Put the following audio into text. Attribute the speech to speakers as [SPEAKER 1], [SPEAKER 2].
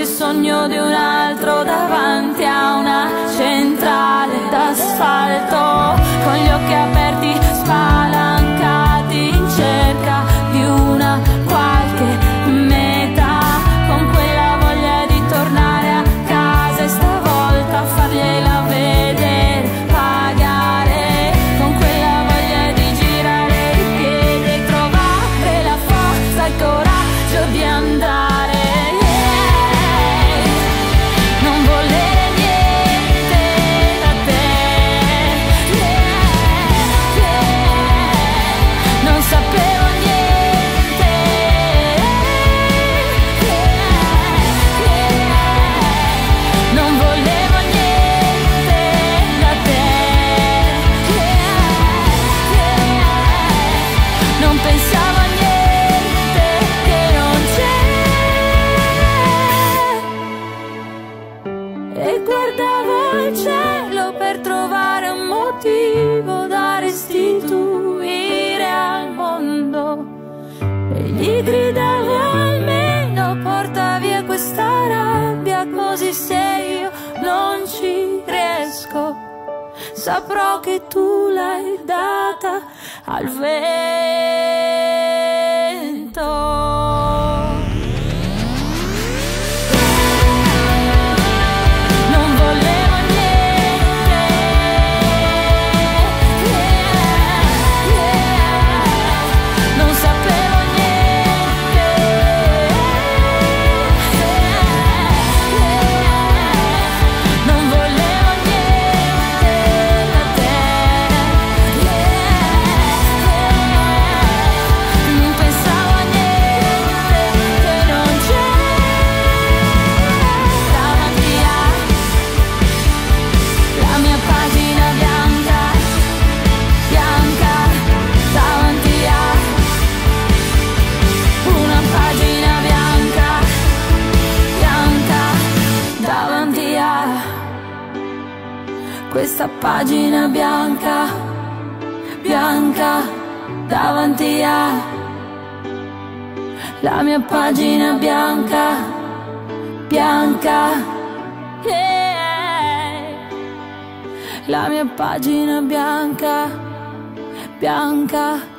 [SPEAKER 1] il sogno di un altro davanti a una centrale d'asfalto, con gli occhi aperti spalancati in cerca di una qualche meta, con quella voglia di tornare a casa e stavolta fargliela vedere, pagare, con quella voglia di girare i piedi e trovare la forza e il coraggio di andare. Non volere niente da te, non sapevo niente, non volevo niente da te, non pensavo a niente che non c'è, e guardavo il cielo per trovare un motivo da restituire al mondo, e gli gridavo almeno porta via questa rabbia, così se io non ci riesco saprò che tu l'hai data al vento. Non volevo niente, non sapevo niente, non volevo niente da te, non pensavo a niente che non c'è, davanti alla mia pagina bianca, bianca, davanti a una pagina bianca, bianca, davanti a questa pagina bianca, bianca, davanti a la mia pagina bianca, bianca, la mia pagina bianca, bianca.